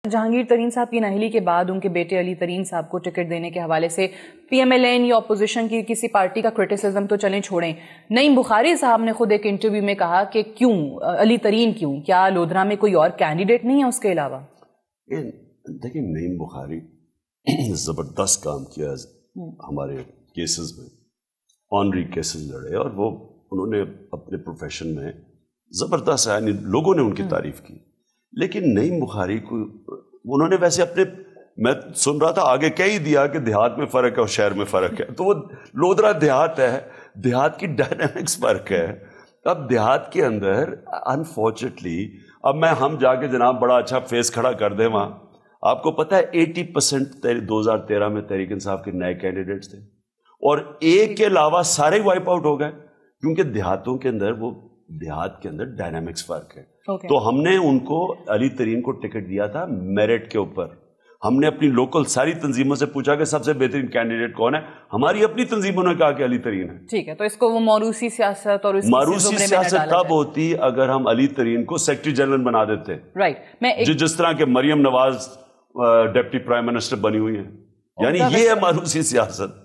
جہانگیر ترین صاحب کی نااہلی کے بعد ان کے بیٹے علی ترین صاحب کو ٹکٹ دینے کے حوالے سے پی ایم ایل این یا اپوزیشن کی کسی پارٹی کا کرٹیسزم تو چلیں چھوڑیں، نعیم بخاری صاحب نے خود ایک انٹرویو میں کہا کہ کیوں علی ترین، کیوں، کیا لودھرا میں کوئی اور کینڈیڈیٹ نہیں ہے اس کے علاوہ؟ دیکھیں، نعیم بخاری زبردست کام کیا ہمارے کیسز میں، آنری کیسز لڑے، اور وہ انہوں نے اپنے پروفیشن میں زبردست، یعنی لوگوں نے ان کی تعریف کی. لیکن نعیم بخاری کو انہوں نے ویسے اپنے، میں سن رہا تھا آگے کہہ ہی دیا کہ دیہات میں فرق ہے اور شہر میں فرق ہے، تو وہ لودھرا دیہات ہے، دیہات کی ڈائنامکس فرق ہے. اب دیہات کے اندر انفارچونیٹلی اب ہم جا کے جناب بڑا اچھا فیس کھڑا کر دیں وہاں، آپ کو پتہ ہے 80% 2013 میں تحریک انصاف کے نئے کینڈیڈیٹس تھے، اور ایک کے علاوہ سارے وائپ آؤٹ ہو گئے، کیونکہ دیہاتوں کے اندر دیہات کے اندر ڈائنامکس فرق ہے. تو ہم نے ان کو، علی ترین کو ٹکٹ دیا تھا میرٹ کے اوپر. ہم نے اپنی لوکل ساری تنظیموں سے پوچھا کہ سب سے بہترین کینڈیڈیٹ کون ہے، ہماری اپنی تنظیموں نے کہا کہ علی ترین ہے. ٹھیک ہے، تو اس کو وہ موروثی سیاست اور موروثی سیاست تب ہوتی اگر ہم علی ترین کو سیکرٹری جنرل بنا دیتے، رائٹ، جس طرح کہ Maryam Nawaz deputy prime minister بنی ہوئی ہیں. یعنی یہ ہے موروثی سیاست.